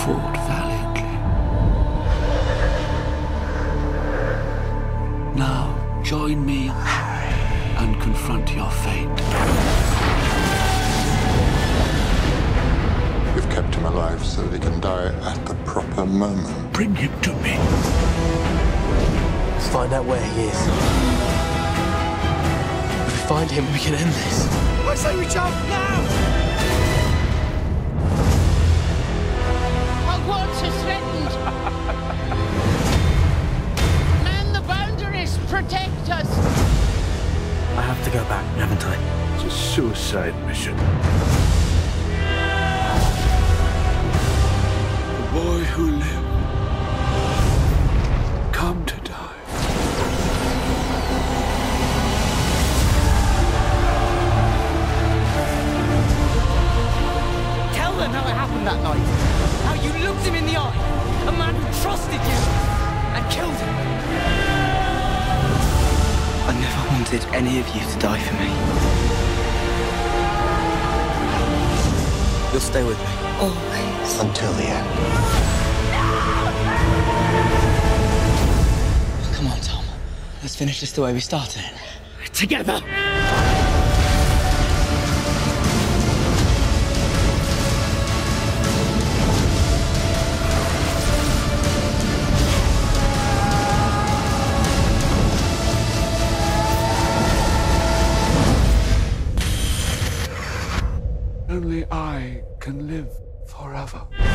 fought valiantly. Now, join me and confront your fate. You've kept him alive so that he can die at the proper moment. Bring him to me. Let's find out where he is. If we find him, we can end this. I say we jump now! Hogwarts is threatened. Man the boundaries, protect us. I have to go back, haven't I? It's a suicide mission. The boy who lived, come to die. Tell them how it happened that night. How you looked him in the eye. A man who trusted you and killed him. I never wanted any of you to die for me. You'll stay with me. Always. Until the end. Come on, Tom. Let's finish this the way we started it. Together. Only I can live forever.